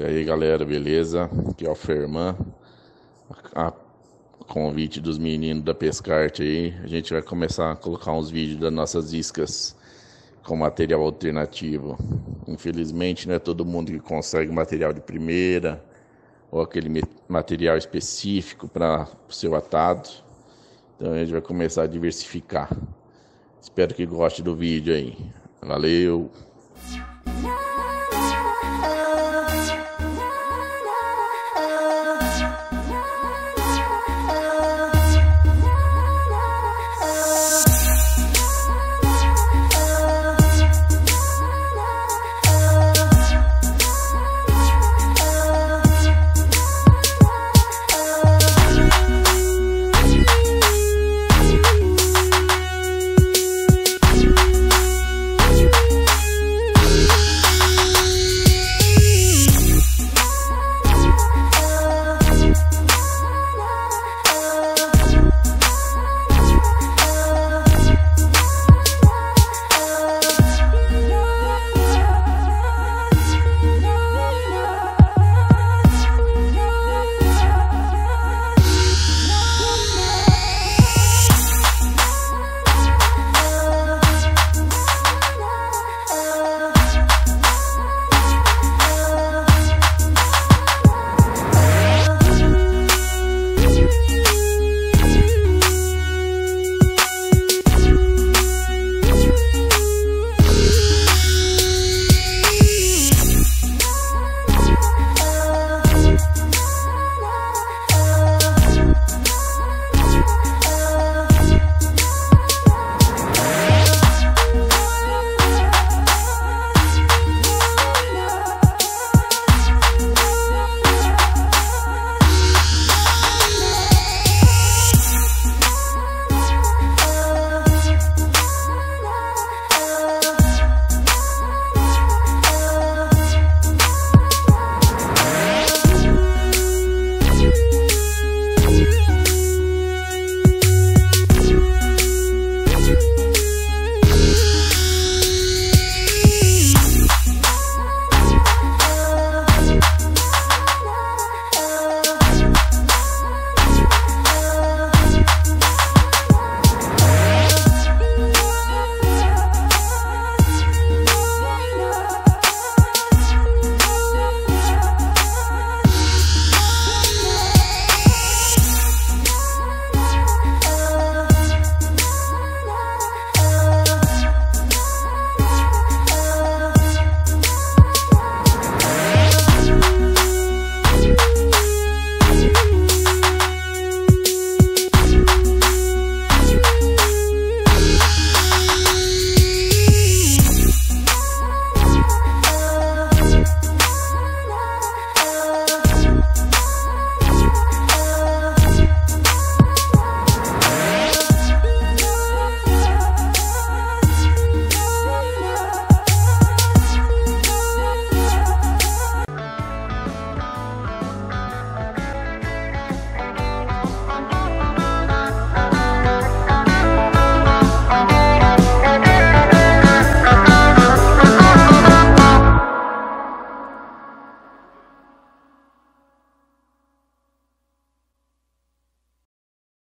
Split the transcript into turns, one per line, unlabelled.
aí galera, beleza? Aqui é o Ferman. A convite dos meninos da Pescarte aí, a gente vai começar a colocar uns vídeos das nossas iscas com material alternativo. Infelizmente não é todo mundo que consegue material de primeira ou aquele material específico para o seu atado. Então a gente vai começar a diversificar. Espero que goste do vídeo aí. Valeu!